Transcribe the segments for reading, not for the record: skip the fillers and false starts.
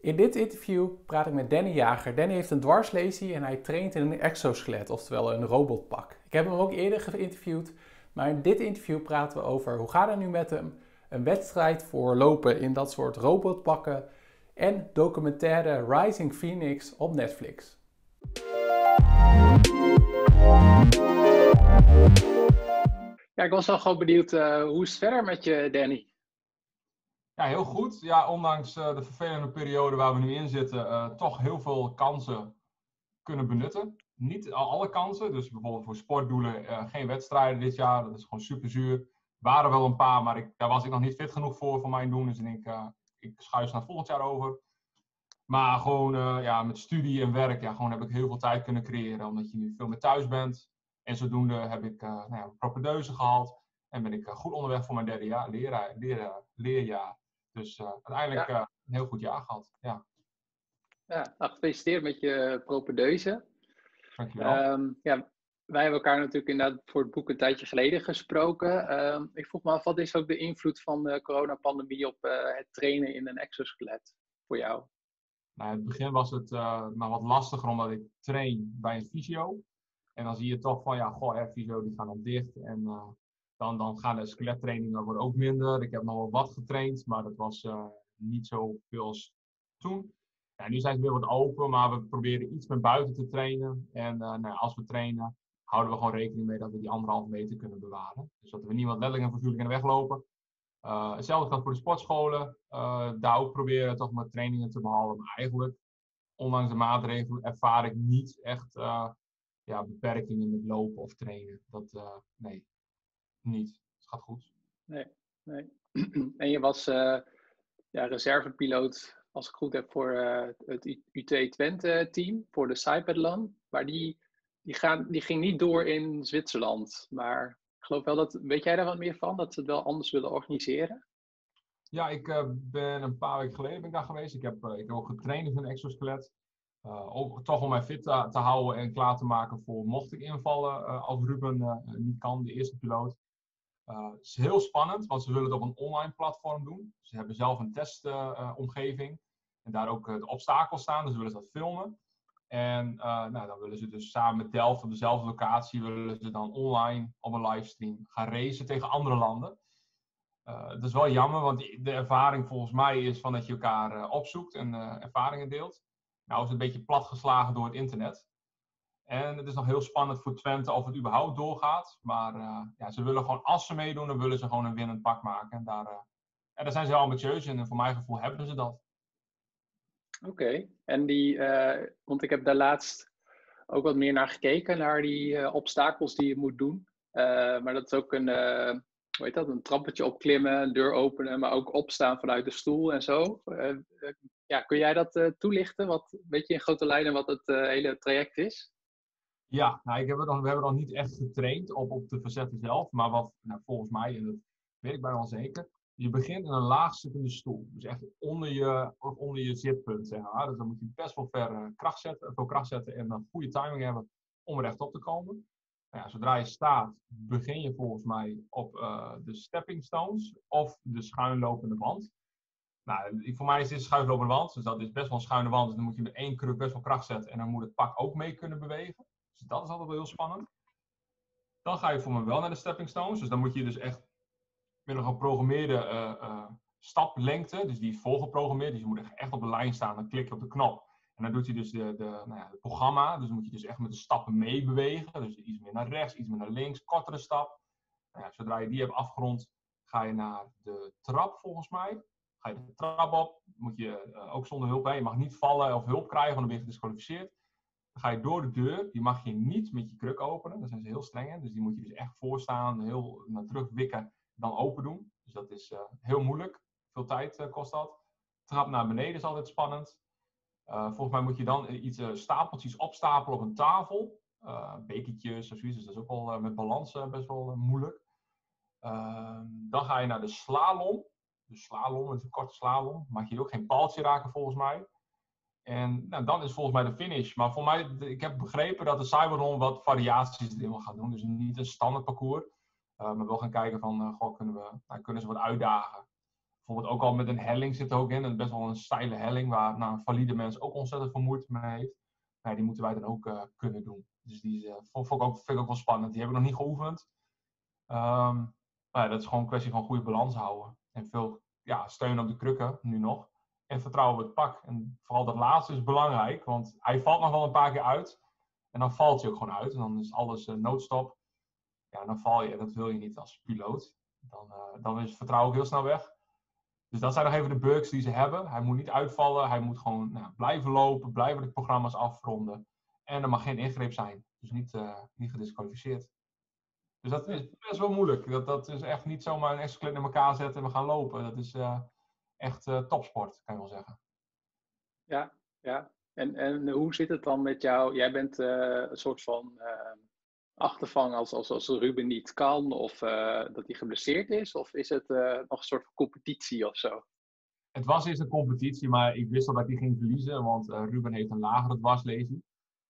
In dit interview praat ik met Danny Jager. Danny heeft een dwarslesie en hij traint in een exoskelet, oftewel een robotpak. Ik heb hem ook eerder geïnterviewd, maar in dit interview praten we over hoe gaat het nu met hem, een wedstrijd voor lopen in dat soort robotpakken en documentaire Rising Phoenix op Netflix. Ja, ik was wel gewoon benieuwd, hoe is het verder met je, Danny? Ja, heel goed. Ja, ondanks de vervelende periode waar we nu in zitten, toch heel veel kansen kunnen benutten. Niet alle kansen, dus bijvoorbeeld voor sportdoelen geen wedstrijden dit jaar. Dat is gewoon super zuur. Waren wel een paar, maar daar was ik nog niet fit genoeg voor mijn doen. Dus ik schuif naar volgend jaar over. Maar gewoon met studie en werk, gewoon heb ik heel veel tijd kunnen creëren. Omdat je nu veel meer thuis bent. En zodoende heb ik propedeuse gehaald. En ben ik goed onderweg voor mijn derde jaar, leerjaar. Dus uiteindelijk een heel goed jaar gehad. Ja. Ja, gefeliciteerd met je propedeuse. Dankjewel. Wij hebben elkaar natuurlijk inderdaad voor het boek een tijdje geleden gesproken. Ik vroeg me af, wat is ook de invloed van de coronapandemie op het trainen in een exoskelet voor jou? Nou, in het begin was het wat lastiger omdat ik train bij een fysio. En dan zie je toch van, fysio die gaan dan dicht. En dan gaan de skelettrainingen worden ook minder. Ik heb nog wel wat getraind, maar dat was niet zoveel als toen. Ja, nu zijn ze weer wat open, maar we proberen iets meer buiten te trainen. En als we trainen, houden we gewoon rekening mee dat we die 1,5 meter kunnen bewaren. Dus dat we niemand letterlijk en figuurlijk in de weg lopen. Hetzelfde geldt voor de sportscholen. Daar ook proberen toch maar trainingen te behouden. Maar eigenlijk, ondanks de maatregelen, ervaar ik niet echt beperkingen met lopen of trainen. Nee, niet. Het gaat goed. Nee. En je was reservepiloot, als ik het goed heb, voor het UT Twente team, voor de Cypathlon. Maar die ging niet door in Zwitserland. Maar ik geloof wel weet jij daar wat meer van? Dat ze het wel anders willen organiseren? Ja, ik ben een paar weken geleden daar geweest. Ik heb ook getraind in een exoskelet. Ook toch om mij fit te houden en klaar te maken voor mocht ik invallen als Ruben niet kan, de eerste piloot. Het is heel spannend, want ze willen het op een online platform doen. Ze hebben zelf een testomgeving en daar ook de obstakels staan, dus willen ze dat filmen. En dan willen ze dus samen met Delft op dezelfde locatie, willen ze dan online op een livestream gaan racen tegen andere landen. Dat is wel jammer, want de ervaring volgens mij is van dat je elkaar opzoekt en ervaringen deelt. Nou is het een beetje platgeslagen door het internet. En het is nog heel spannend voor Twente of het überhaupt doorgaat. Maar ze willen gewoon, als ze meedoen, dan willen ze gewoon een winnend pak maken. En daar zijn ze heel ambitieus in en voor mijn gevoel hebben ze dat. Oké. En want ik heb daar laatst ook wat meer naar gekeken, naar die obstakels die je moet doen. Maar dat is ook een trappetje opklimmen, een deur openen, maar ook opstaan vanuit de stoel en zo. Kun jij dat toelichten? Weet je in grote lijnen wat het hele traject is? Ja, we hebben nog niet echt getraind op de facetten zelf. Maar volgens mij, en dat weet ik bijna wel zeker, je begint in een laagzittende stoel. Dus echt onder je zitpunt, zeg maar. Dus dan moet je best wel veel kracht zetten en een goede timing hebben om rechtop te komen. Zodra je staat, begin je volgens mij op de stepping stones of de schuinlopende wand. Voor mij is dit een schuinlopende wand, dus dat is best wel een schuine wand. Dus dan moet je met 1 kruk best wel kracht zetten en dan moet het pak ook mee kunnen bewegen. Dus dat is altijd wel heel spannend. Dan ga je voor me wel naar de stepping stones. Dus dan moet je dus echt met een geprogrammeerde staplengte, dus die is volgeprogrammeerd. Dus je moet echt op de lijn staan, dan klik je op de knop. En dan doet hij dus het programma. Dus dan moet je dus echt met de stappen meebewegen. Dus iets meer naar rechts, iets meer naar links, kortere stap. Zodra je die hebt afgerond, ga je naar de trap volgens mij. Ga je de trap op, moet je ook zonder hulp heen. Je mag niet vallen of hulp krijgen, want dan ben je gedisqualificeerd. Dan ga je door de deur, die mag je niet met je kruk openen. Daar zijn ze heel streng in. Dus die moet je dus echt voorstaan, heel naar terug wikken, dan open doen. Dus dat is heel moeilijk. Veel tijd kost dat. Trap naar beneden is altijd spannend. Volgens mij moet je dan stapeltjes opstapelen op een tafel. Bekertjes of zoiets, dus dat is ook wel met balans best wel moeilijk. Dan ga je naar de slalom. De slalom is een korte slalom. Mag je ook geen paaltje raken volgens mij. En dan is volgens mij de finish. Maar voor mij, ik heb begrepen dat de Cyberrun wat variaties erin wil gaan doen. Dus niet een standaard parcours. Maar wel gaan kijken van, kunnen ze wat uitdagen. bijvoorbeeld ook al met een helling zit er ook in. En best wel een steile helling waar een valide mens ook ontzettend veel moeite mee heeft. Ja, die moeten wij dan ook kunnen doen. Dus die vind ik ook wel spannend. Die hebben we nog niet geoefend. Maar ja, dat is gewoon een kwestie van goede balans houden. En veel steun op de krukken, nu nog. En vertrouwen op het pak. En vooral dat laatste is belangrijk. Want hij valt nog wel een paar keer uit. En dan valt hij ook gewoon uit. En dan is alles noodstop. Ja, dan val je. Dat wil je niet als piloot. Dan is het vertrouwen ook heel snel weg. Dus dat zijn nog even de bugs die ze hebben. Hij moet niet uitvallen. Hij moet gewoon blijven lopen. Blijven de programma's afronden. En er mag geen ingreep zijn. Dus niet gedisqualificeerd. Dus dat is best wel moeilijk. Dat is echt niet zomaar een exoskeleton in elkaar zetten en we gaan lopen. Dat is echt topsport, kan je wel zeggen. Ja, ja. En hoe zit het dan met jou? Jij bent een soort van achtervang als Ruben niet kan of dat hij geblesseerd is? Of is het nog een soort van competitie of zo? Het was eerst een competitie, maar ik wist al dat hij ging verliezen, want Ruben heeft een lagere dwarslesie.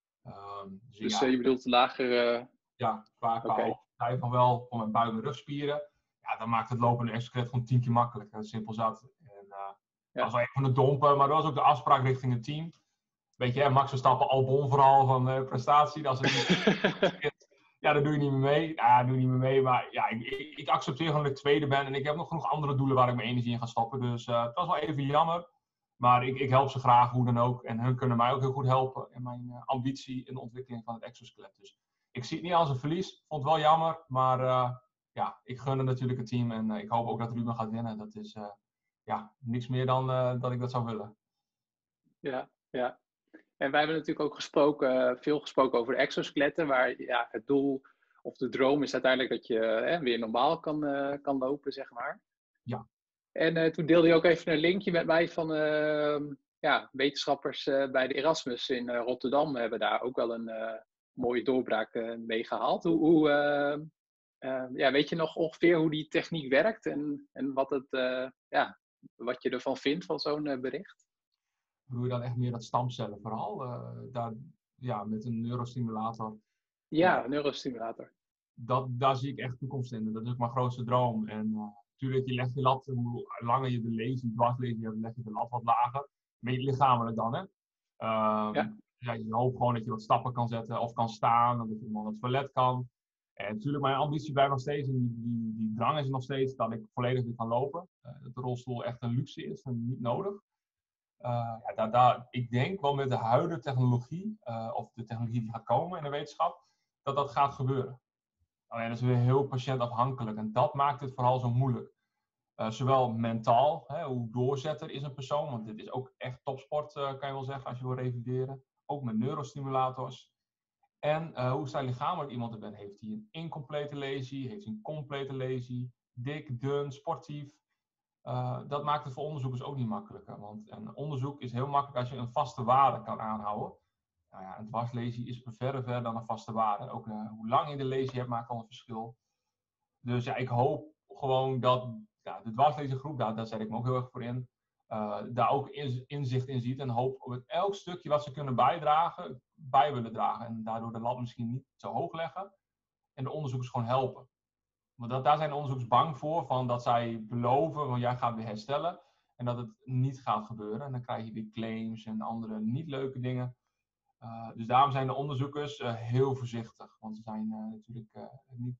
Dus je bedoelt lager... Ja, qua overtuiging van wel voor mijn buik- en rugspieren. Ja, dan maakt het lopen een exoskeleton gewoon 10 keer makkelijker. Simpel zat. En, dat was wel een van de dompen, maar dat was ook de afspraak richting het team. Weet je, Max Verstappen, Albon vooral van prestatie. Als het niet ja, daar doe je niet meer mee. Ja, doe je niet meer mee. Maar ja, ik accepteer gewoon dat ik tweede ben. En ik heb nog genoeg andere doelen waar ik mijn energie in ga stoppen. Dus het was wel even jammer. Maar ik help ze graag, hoe dan ook. En hun kunnen mij ook heel goed helpen in mijn ambitie in de ontwikkeling van het exoskelet. Dus ik zie het niet als een verlies. Vond het wel jammer. Maar ik gun het natuurlijk het team. En ik hoop ook dat Ruben gaat winnen. Dat is niks meer dan dat ik dat zou willen. Ja, ja. En wij hebben natuurlijk ook veel gesproken over de exoskeletten, waar het doel of de droom is uiteindelijk dat je weer normaal kan lopen, zeg maar. Ja. En toen deelde je ook even een linkje met mij van wetenschappers bij de Erasmus in Rotterdam hebben daar ook wel een mooie doorbraak mee gehaald. Weet je nog ongeveer hoe die techniek werkt en wat je ervan vindt van zo'n bericht? Bedoel je dan echt meer dat stamcellen vooral? Met een neurostimulator. Ja, een neurostimulator. Daar zie ik echt toekomst in. Dat is ook mijn grootste droom. En natuurlijk, je legt je lat, hoe langer je de dwarslesie hebt, leg je de lat wat lager. Een beetje lichamelijk dan, hè. Je hoopt gewoon dat je wat stappen kan zetten of kan staan. Dat je naar het toilet kan. En natuurlijk, mijn ambitie blijft nog steeds. En die drang is nog steeds dat ik volledig weer kan lopen. Dat de rolstoel echt een luxe is en niet nodig. Ik denk wel met de huidige technologie, of de technologie die gaat komen in de wetenschap, dat gaat gebeuren. Alleen dat is weer heel patiëntafhankelijk en dat maakt het vooral zo moeilijk. Zowel mentaal, hoe doorzetter is een persoon, want dit is ook echt topsport, kan je wel zeggen, als je wil revalideren. Ook met neurostimulators. En hoe sta lichamelijk iemand er bent. Heeft hij een incomplete lesie, heeft hij een complete lesie, dik, dun, sportief. Dat maakt het voor onderzoekers ook niet makkelijker. Want een onderzoek is heel makkelijk als je een vaste waarde kan aanhouden. Nou ja, een dwarslesie is verder dan een vaste waarde. Ook hoe lang je de lesie hebt maakt al een verschil. Dus ja, ik hoop gewoon dat de dwarsleziegroep, daar zet ik me ook heel erg voor in, daar ook inzicht in ziet. En hoop op elk stukje wat ze kunnen bijdragen, bij willen dragen. En daardoor de lat misschien niet zo hoog leggen. En de onderzoekers gewoon helpen. Want daar zijn de onderzoekers bang voor, van dat zij beloven, van jij gaat weer herstellen. En dat het niet gaat gebeuren. En dan krijg je weer claims en andere niet leuke dingen. Dus daarom zijn de onderzoekers heel voorzichtig. Want ze zijn natuurlijk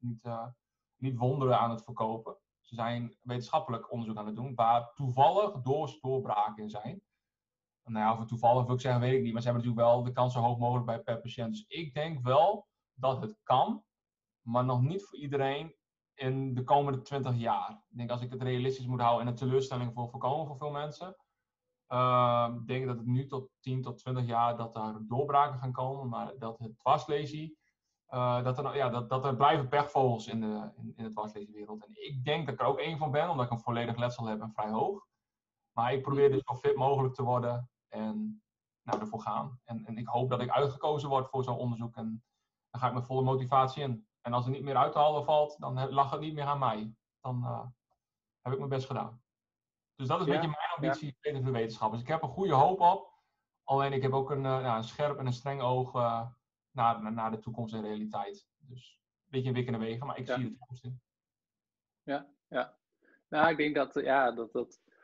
niet wonderen aan het verkopen. Ze zijn wetenschappelijk onderzoek aan het doen, waar toevallig doorbraken in zijn. Nou ja, of het toevallig wil ik zeggen, weet ik niet. Maar ze hebben natuurlijk wel de kans zo hoog mogelijk bij per patiënt. Dus ik denk wel dat het kan, maar nog niet voor iedereen in de komende 20 jaar. Ik denk als ik het realistisch moet houden en een teleurstelling voor voorkomen voor veel mensen. Ik denk dat het nu tot 10 tot 20 jaar dat daar doorbraken gaan komen. Maar dat het dwarslesie, dat er blijven pechvogels in de dwarsleziewereld. En ik denk dat ik er ook één van ben, omdat ik een volledig letsel heb en vrij hoog. Maar ik probeer dus zo fit mogelijk te worden en ervoor gaan. En ik hoop dat ik uitgekozen word voor zo'n onderzoek. En dan ga ik met volle motivatie in. En als er niet meer uit te halen valt, dan lag het niet meer aan mij. Dan heb ik mijn best gedaan. Dus dat is een beetje mijn ambitie in de wetenschap. Dus ik heb een goede hoop op. Alleen ik heb ook een scherp en een streng oog naar de toekomst en realiteit. Dus een beetje een wik in de wegen, maar ik zie de toekomst in. Ja. Nou, ik denk dat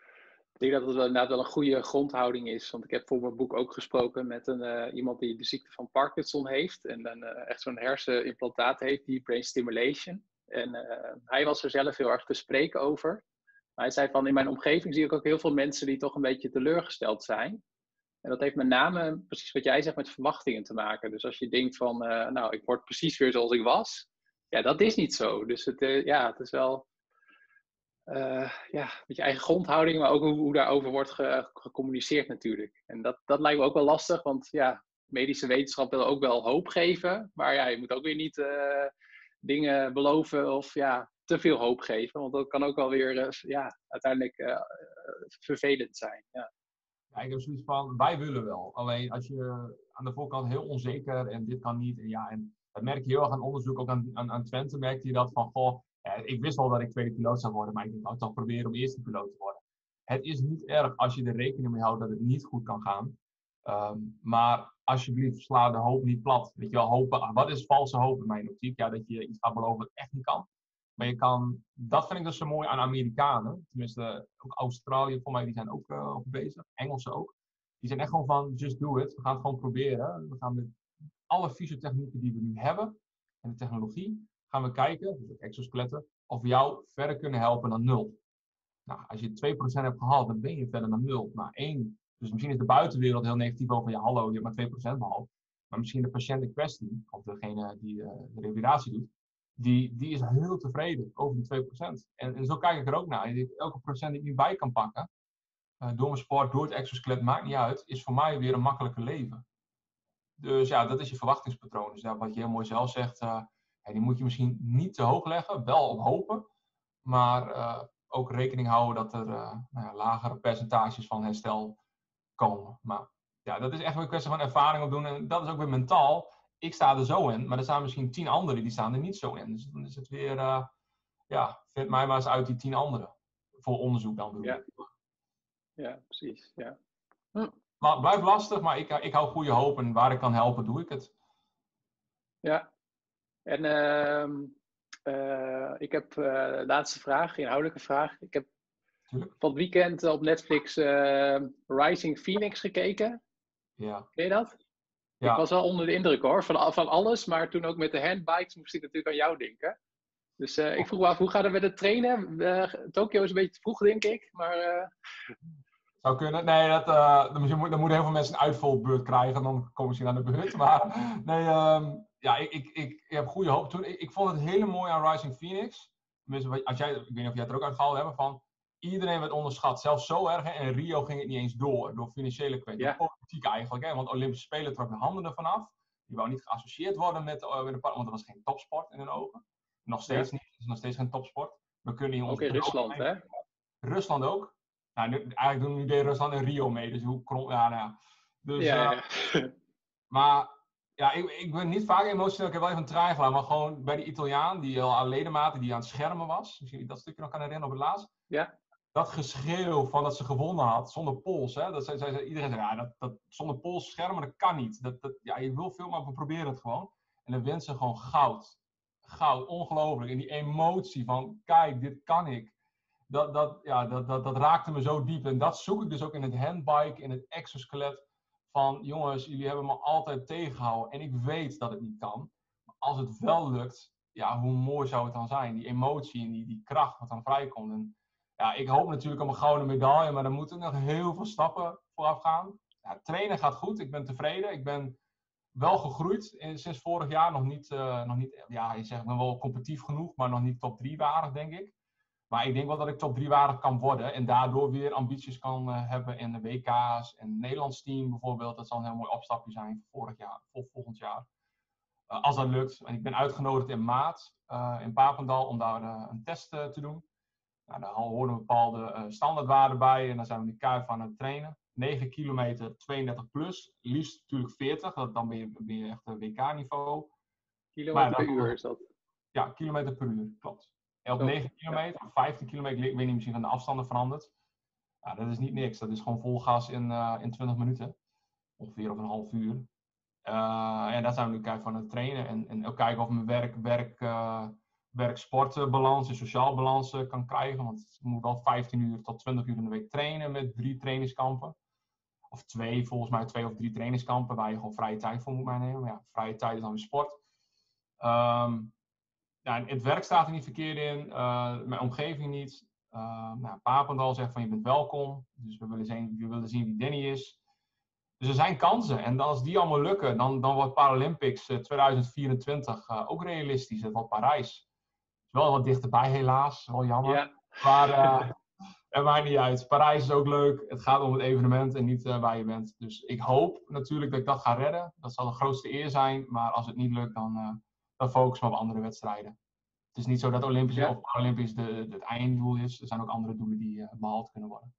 Ik denk dat het inderdaad wel een goede grondhouding is. Want ik heb voor mijn boek ook gesproken met iemand die de ziekte van Parkinson heeft. En dan echt zo'n hersenimplantaat heeft, die brain stimulation. En hij was er zelf heel erg te spreken over. Maar hij zei van, in mijn omgeving zie ik ook heel veel mensen die toch een beetje teleurgesteld zijn. En dat heeft met name, precies wat jij zegt, met verwachtingen te maken. Dus als je denkt van, nou, ik word precies weer zoals ik was. Ja, dat is niet zo. Dus het is wel... met je eigen grondhouding, maar ook hoe daarover wordt gecommuniceerd natuurlijk. En dat lijkt me ook wel lastig, want ja, medische wetenschap wil ook wel hoop geven, maar ja, je moet ook weer niet dingen beloven of ja, te veel hoop geven, want dat kan ook wel weer uiteindelijk vervelend zijn. Ja. Ja, ik heb zoiets van, wij willen wel. Alleen als je aan de voorkant heel onzeker en dit kan niet. En ja, en dat merk je heel erg aan onderzoek, ook aan Twente merkte je dat van, goh, ik wist wel dat ik tweede piloot zou worden, maar ik denk, nou, toch proberen om eerste piloot te worden. Het is niet erg als je er rekening mee houdt dat het niet goed kan gaan. Maar alsjeblieft, sla de hoop niet plat. Weet je wel, hopen, wat is valse hoop in mijn optiek? Ja, dat je iets gaat beloven wat echt niet kan. Maar je kan, dat vind ik dus zo mooi aan Amerikanen. Tenminste, ook Australië, voor mij, die zijn ook bezig. Engelsen ook. Die zijn echt gewoon van, just do it. We gaan het gewoon proberen. We gaan met alle fysiotechnieken die we nu hebben, en de technologie, gaan we kijken, dus ook exoskeletten, of we jou verder kunnen helpen dan 0. Nou, als je 2% hebt gehaald, dan ben je verder dan 0. Maar 1, dus misschien is de buitenwereld heel negatief over, ja hallo, je hebt maar 2% behaald. Maar misschien de patiënt in kwestie, of degene die de revalidatie doet, die is heel tevreden over die 2%. En zo kijk ik er ook naar. Elke procent die ik nu bij kan pakken, door mijn sport, door het exoskelet, maakt niet uit, is voor mij weer een makkelijker leven. Dus ja, dat is je verwachtingspatroon. Dus ja, wat je heel mooi zelf zegt, die moet je misschien niet te hoog leggen, wel op hopen, maar ook rekening houden dat er lagere percentages van herstel komen. Maar ja, dat is echt een kwestie van ervaring opdoen en dat is ook weer mentaal. Ik sta er zo in, maar er staan misschien 10 anderen die staan er niet zo in. Dus dan is het weer, vind mij maar eens uit die 10 anderen. Voor onderzoek dan bedoel ik. Ja, precies. Ja. Maar het blijft lastig, maar ik hou goede hoop en waar ik kan helpen, doe ik het. Ja, en ik heb laatste vraag, inhoudelijke vraag. Ik heb van het weekend op Netflix Rising Phoenix gekeken. Ja. Ken je dat? Ja. Ik was wel onder de indruk hoor, van alles, maar toen ook met de handbikes moest ik natuurlijk aan jou denken. Dus ik vroeg me af, hoe gaat het met het trainen? Tokio is een beetje te vroeg, denk ik, maar... Zou kunnen. Nee, dan moeten heel veel mensen een uitvalbeurt krijgen. Dan komen ze aan de beurt. Maar nee, ik heb goede hoop. Toen, ik vond het hele mooi aan Rising Phoenix. Tenminste, ik weet niet of jij het er ook uitgehaald hebt. Van, iedereen werd onderschat. Zelfs zo erg. Hè, in Rio ging het niet eens door financiële kwesties. Ja. Politiek eigenlijk. Hè, want Olympische Spelen trok de handen ervan af. Die wou niet geassocieerd worden met de want dat was geen topsport in hun ogen. Nog steeds niet. Het is nog steeds geen topsport. We kunnen hier ook in Rusland, hè? Rusland ook. Nou, eigenlijk doen nu Rusland en Rio mee, dus hoe krom... Ja, nou ja. Dus, maar ja, ik ben niet vaak emotioneel. Ik heb wel even een traan gelaten, maar gewoon bij die Italiaan, die al aan ledematen, die aan het schermen was. Misschien je dat stukje nog kan herinneren op het laatst. Ja. Dat geschreeuw van dat ze gewonnen had, zonder pols. Hè? Iedereen zei, ja, dat zonder pols schermen, dat kan niet. Je wil veel, maar we proberen het gewoon. En dan wint ze gewoon goud. Goud, ongelooflijk. En die emotie van, kijk, dit kan ik. Dat raakte me zo diep. En dat zoek ik dus ook in het handbike, in het exoskelet. Van jongens, jullie hebben me altijd tegengehouden. En ik weet dat het niet kan. Maar als het wel lukt, ja, hoe mooi zou het dan zijn? Die emotie en die kracht wat dan vrijkomt. En ja, ik hoop natuurlijk op een gouden medaille. Maar dan moeten nog heel veel stappen vooraf gaan. Ja, trainen gaat goed. Ik ben tevreden. Ik ben wel gegroeid sinds vorig jaar. Nog niet ja, je zegt, ik ben wel competitief genoeg. Maar nog niet top 3 waardig, denk ik. Maar ik denk wel dat ik top 3 waardig kan worden. En daardoor weer ambities kan hebben in de WK's. En het Nederlands team bijvoorbeeld. Dat zal een heel mooi opstapje zijn voor volgend jaar. Als dat lukt. En ik ben uitgenodigd in maart in Papendal om daar een test te doen. Nou, daar horen bepaalde standaardwaarden bij. En dan zijn we nu keihard aan het trainen. 9 kilometer 32 plus. Liefst natuurlijk 40. Dan ben je echt WK-niveau. Kilometer per uur is dat? Ja, kilometer per uur. Klopt. En op 9 kilometer of 15 kilometer, ik weet niet, misschien van de afstanden veranderd. Ja, dat is niet niks. Dat is gewoon vol gas in 20 minuten. Ongeveer of een half uur. En daar zijn we nu kijken van het trainen. En ook kijken of mijn werk werk-sportbalans en sociaal balans kan krijgen. Want je moet wel 15 uur tot 20 uur in de week trainen met 3 trainingskampen. Of 2, volgens mij 2 of 3 trainingskampen waar je gewoon vrije tijd voor moet meenemen. Maar ja, vrije tijd is dan weer sport. Ja, het werk staat er niet verkeerd in, mijn omgeving niet. Papendal zegt van je bent welkom, dus we willen zien wie Danny is. Dus er zijn kansen en als die allemaal lukken, dan wordt Paralympics 2024 ook realistisch. Het wordt Parijs. Het is wel wat dichterbij helaas, wel jammer. Ja. Maar het maakt niet uit. Parijs is ook leuk, het gaat om het evenement en niet waar je bent. Dus ik hoop natuurlijk dat ik dat ga redden. Dat zal de grootste eer zijn, maar als het niet lukt, dan focussen we op andere wedstrijden. Het is niet zo dat Olympisch of Paralympisch het einddoel is. Er zijn ook andere doelen die behaald kunnen worden.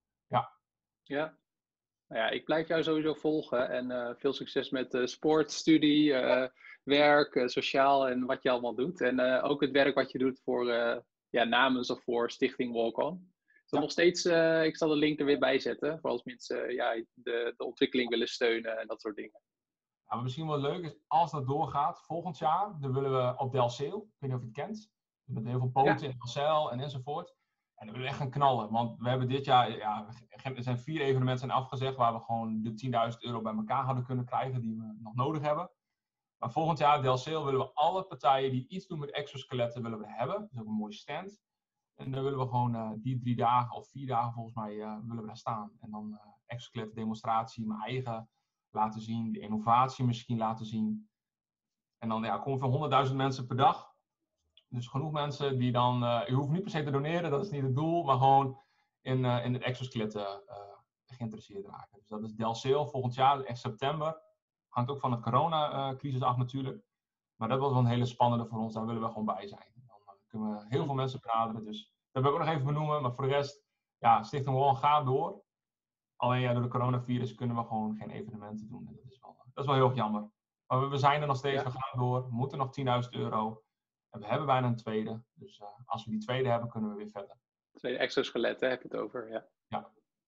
Ja. Nou ja, ik blijf jou sowieso volgen. En veel succes met sport, studie, werk, sociaal en wat je allemaal doet. En ook het werk wat je doet voor namens of voor Stichting Walk On. Is dat nog steeds, ik zal de link er weer bij zetten. Voor als mensen de ontwikkeling willen steunen en dat soort dingen. Ja, wat misschien wel leuk is, als dat doorgaat, volgend jaar, dan willen we op Delfzijl. Ik weet niet of je het kent. Met heel veel boten in Delfzijl en enzovoort. En dan willen we echt gaan knallen. Want we hebben dit jaar, er zijn 4 evenementen afgezegd waar we gewoon de €10.000 bij elkaar hadden kunnen krijgen die we nog nodig hebben. Maar volgend jaar, Delfzijl, willen we alle partijen die iets doen met exoskeletten willen we hebben. Dat is ook een mooie stand. En dan willen we gewoon die 3 dagen of 4 dagen volgens mij willen we daar staan. En dan exoskeletten demonstratie, mijn eigen laten zien, de innovatie misschien laten zien. En dan komen voor 100.000 mensen per dag. Dus genoeg mensen die dan, je hoeft niet per se te doneren, dat is niet het doel, maar gewoon in het exoskeletten geïnteresseerd raken. Dus dat is Delfzijl volgend jaar, echt september. Hangt ook van het coronacrisis af natuurlijk. Maar dat was wel een hele spannende voor ons, daar willen we gewoon bij zijn. Dan kunnen we heel veel mensen benaderen, dus dat wil ik ook nog even benoemen. Maar voor de rest, Stichting Walk On gaat door. Alleen door de coronavirus kunnen we gewoon geen evenementen doen. En dat is wel heel erg jammer. Maar we zijn er nog steeds, we gaan door. We moeten nog €10.000. En we hebben bijna een tweede. Dus als we die tweede hebben, kunnen we weer verder. Tweede exoskelet, heb je het over. Ja.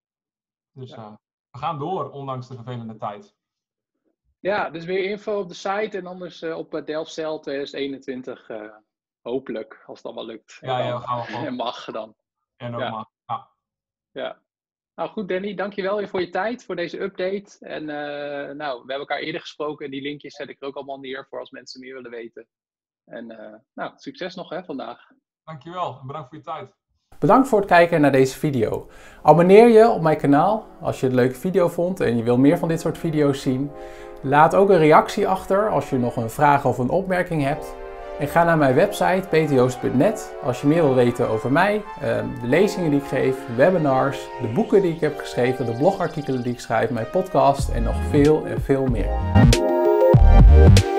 Dus we gaan door, ondanks de vervelende tijd. Ja, dus meer info op de site en anders op Delfzijl 2021. Hopelijk, als het allemaal lukt. We gaan we gewoon. En mag dan. En ook mag. Ja. Nou goed, Danny, dankjewel weer voor je tijd, voor deze update. En we hebben elkaar eerder gesproken en die linkjes zet ik er ook allemaal neer voor als mensen meer willen weten. En succes nog vandaag. Dankjewel en bedankt voor je tijd. Bedankt voor het kijken naar deze video. Abonneer je op mijn kanaal als je het een leuke video vond en je wil meer van dit soort video's zien. Laat ook een reactie achter als je nog een vraag of een opmerking hebt. En ga naar mijn website peterjoost.net als je meer wil weten over mij, de lezingen die ik geef, webinars, de boeken die ik heb geschreven, de blogartikelen die ik schrijf, mijn podcast en nog veel en veel meer.